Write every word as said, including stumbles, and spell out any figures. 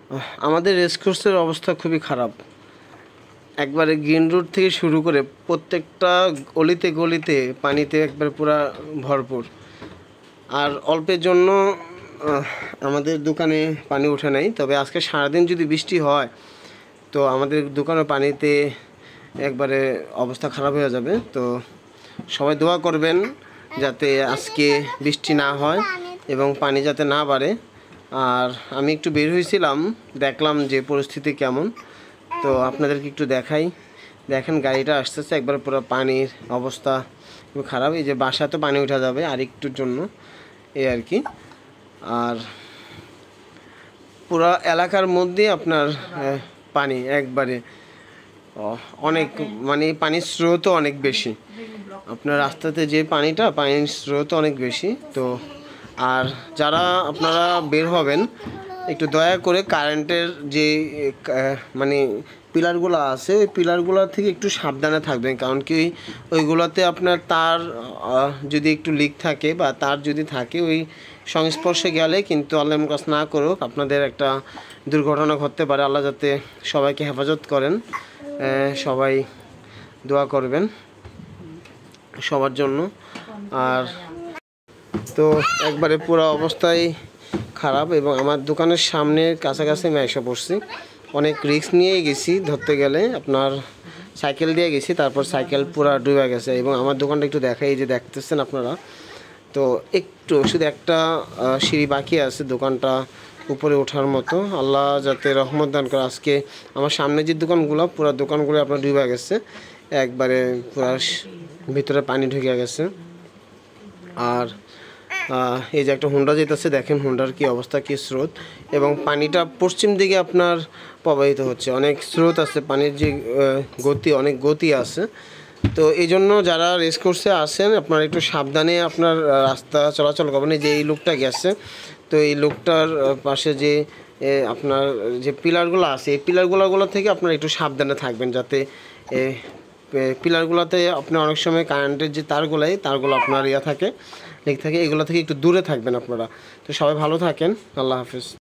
আমাদের রেসকোর্সের অবস্থা খুবই খারাপ। একবারে গ্রিন রোড থেকে শুরু করে প্রত্যেকটা গলিতে গলিতে পানিতে একবারে পুরা ভরপুর। আর অল্পের জন্য আমাদের দোকানে পানি ওঠে নাই, তবে আজকে সারাদিন যদি বৃষ্টি হয় তো আমাদের দোকানের পানিতে একবারে অবস্থা খারাপ হয়ে যাবে। তো সবাই দোয়া করবেন যাতে আজকে বৃষ্টি না হয় এবং পানি যাতে না বাড়ে। আর আমি একটু বের হয়েছিলাম, দেখলাম যে পরিস্থিতি কেমন, তো আপনাদেরকে একটু দেখাই। দেখেন গাড়িটা আসতেছে, একবার পুরো পানির অবস্থা খুব খারাপ। এই যে বাসা তো পানি উঠা যাবে আর একটুর জন্য, এই আর কি। আর পুরো এলাকার মধ্যে আপনার পানি একবারে অনেক, মানে পানির স্রোতও অনেক বেশি। আপনার রাস্তাতে যে পানিটা, পানির স্রোত অনেক বেশি। তো আর যারা আপনারা বের হবেন একটু দয়া করে কারেন্টের যে মানে পিলারগুলো আছে ওই পিলারগুলো থেকে একটু সাবধানে থাকবেন, কারণ কি ওইগুলোতে আপনার তার যদি একটু লিক থাকে বা তার যদি থাকে ওই সংস্পর্শে গেলে কিন্তু আল্লাহ কাজ না করুক আপনাদের একটা দুর্ঘটনা ঘটতে পারে। আল্লাহ যাতে সবাইকে হেফাজত করেন, সবাই দোয়া করবেন সবার জন্য। আর তো একবারে পুরো অবস্থাই খারাপ এবং আমার দোকানের সামনে কাছাকাছি আমি এসে পড়ছি। অনেক রিস্ক নিয়ে গেছি, ধরতে গেলে আপনার সাইকেল দিয়ে গেছি, তারপর সাইকেল পুরো ডুবে গেছে। এবং আমার দোকানটা একটু দেখাই, যে দেখতেছেন আপনারা, তো একটু শুধু একটা সিঁড়ি বাকি আছে দোকানটা উপরে ওঠার মতো। আল্লাহ যাতে রহমত দান করে। আজকে আমার সামনে যে দোকানগুলো, পুরো দোকানগুলো আপনার ডুবে গেছে, একবারে পুরো ভিতরে পানি ঢুকে গেছে। আর এই যে একটা হুন্ডা যেতেছে, দেখেন হুন্ডার কি অবস্থা, কি স্রোত, এবং পানিটা পশ্চিম দিকে আপনার প্রবাহিত হচ্ছে, অনেক স্রোত আছে, পানির যে গতি অনেক গতি আছে। তো এই জন্য যারা রেস কোর্সে আসেন আপনারা একটু সাবধানে আপনার রাস্তা চলাচল করবেন। এই যে এই লোকটা গেছে, তো এই লোকটার পাশে যে আপনার যে পিলারগুলো আছে এই পিলারগুলোগুলো থেকে আপনারা একটু সাবধানে থাকবেন, যাতে পিলারগুলোতে আপনার অনেক সময় কারেন্টের যে তারগুলো এই তারগুলো আপনার ইয়া থাকে, লিক থাকে, এগুলো থেকে একটু দূরে থাকবেন আপনারা। তো সবাই ভালো থাকেন, আল্লাহ হাফেজ।